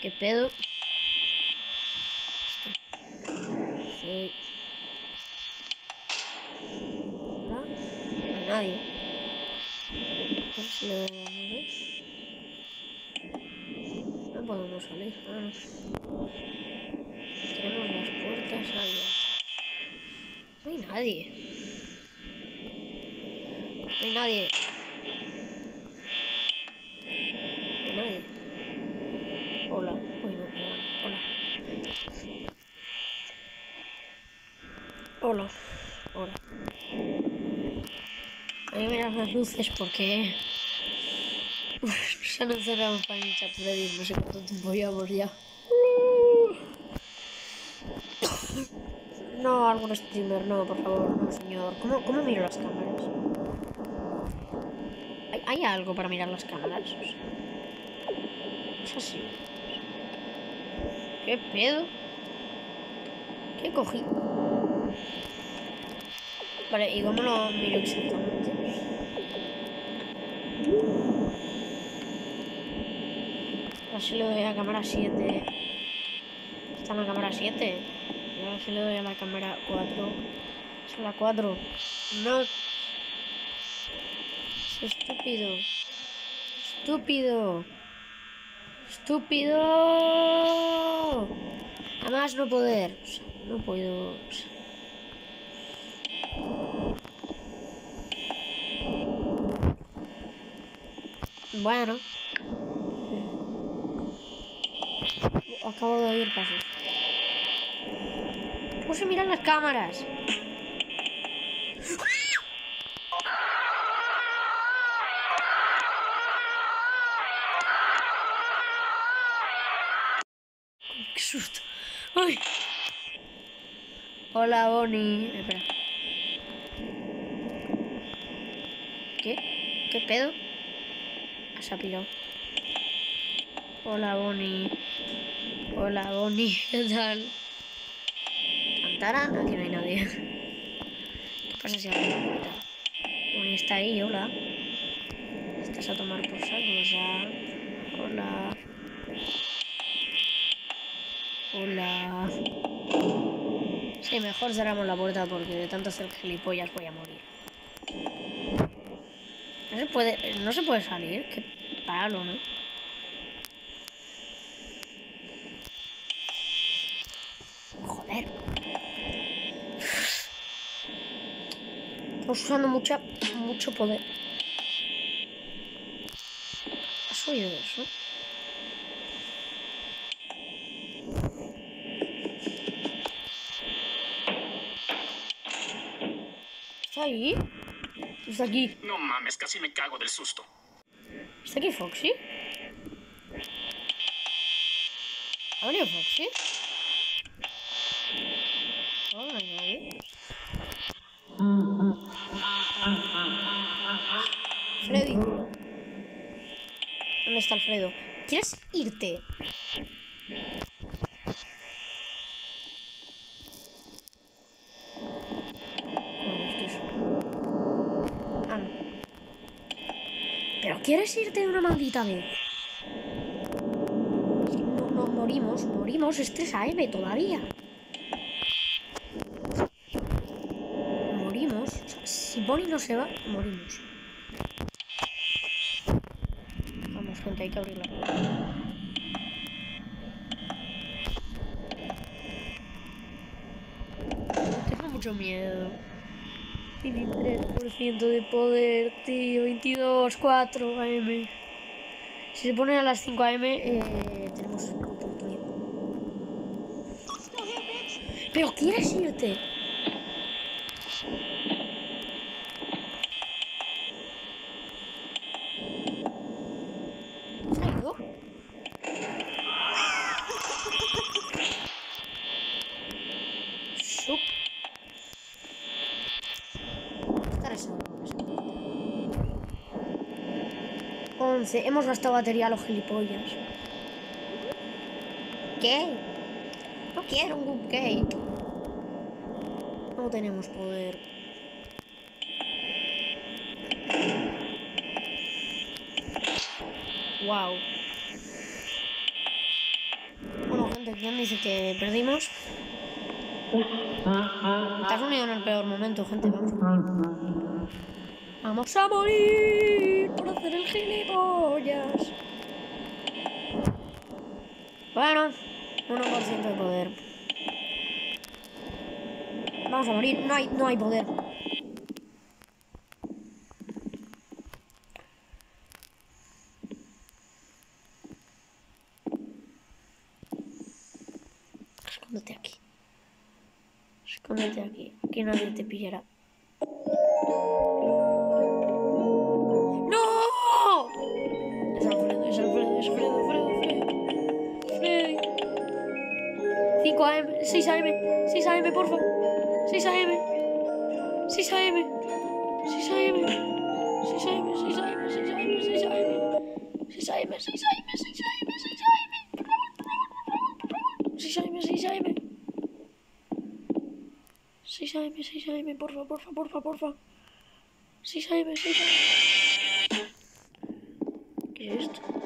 ¿Qué pedo? Sí. ¿Hola? No hay nadie. A ver si le doy a nubes. No podemos salir. Ah, no. Tenemos las puertas abiertas. No hay nadie. No hay nadie. No hay nadie. Hola. Uy, no, perdón. Hola. Hola. Hola. Voy a mirar las luces porque se han encerrado en Final Chat Freddy. No sé cuánto tiempo llevamos ya. No, algún streamer, no, por favor, no, señor. ¿Cómo miro las cámaras? ¿Hay algo para mirar las cámaras? Es así. ¿Qué pedo? ¿Qué cogí? Vale, ¿y cómo lo miro exactamente? Ahora si le doy a la cámara 7. Está en la cámara 7. Y ahora si le doy a la cámara 4. Es la 4. No. Es estúpido. Estúpido. Estúpido. Además no poder. O sea, no puedo. O sea. Bueno. Acabo de oír pasos. ¿Cómo se miran las cámaras? ¡Qué susto! ¡Ay! Hola, Bonnie. Espera. ¿Qué? ¿Qué pedo? Se ha pirado. Hola, Bonnie. Hola, Bonnie. ¿Qué tal? ¿Cantarán? Aquí no hay nadie. ¿Qué pasa si abro la puerta? Bonnie está ahí, hola. Estás a tomar por saco, o sea... Hola. Hola. Sí, mejor cerramos la puerta porque de tanto hacer gilipollas voy a morir. No se puede salir. Qué palo, ¿no? Joder. Estamos usando mucho poder. ¿Has oído eso? ¿Está ahí? ¿Está aquí? No mames, casi me cago del susto. ¿Está aquí Foxy? ¿Ha venido Foxy? No, no hay nadie. Freddy. ¿Dónde está Alfredo? ¿Quieres irte? Bueno, estoy solo. Ah, no. ¿Pero quieres irte de una maldita vez? No, morimos. Es 3 AM todavía. Morimos. O sea, si Bonnie no se va, morimos. Vamos, gente, hay que abrir la puerta. Tengo mucho miedo. 23% de poder, tío. 22, 4 AM. Si se pone a las 5 AM, tenemos oportunidad. ¿Pero quieres irte? ¿Se ha ido? Sup. Está rezando. 11. Hemos gastado batería a los gilipollas. ¿Qué? No quiero un cupcake. No tenemos poder. Wow. ¿Quién dice que perdimos? Te has unido en el peor momento, gente. Vamos a morir. ¡Vamos a morir por hacer el gilipollas! Bueno, 1% de poder. Vamos a morir. No hay poder. Escóndete aquí. Escóndete aquí. Aquí nadie te pillará. ¡No! Es Alfredo, es Alfredo, es Alfredo, Freddy. 5 AM, 6 AM, 6 AM, porfa. 6 AM. 6 AM. 6 AM. 6 AM, 6 AM, 6 AM, 6 AM. 6 AM, 6 AM, 6 AM, 6 AM. Por favor. 6 AM, 6 AM. 6 AM, 6 AM, porfa. 6 AM, 6 AM. ¿Qué es esto?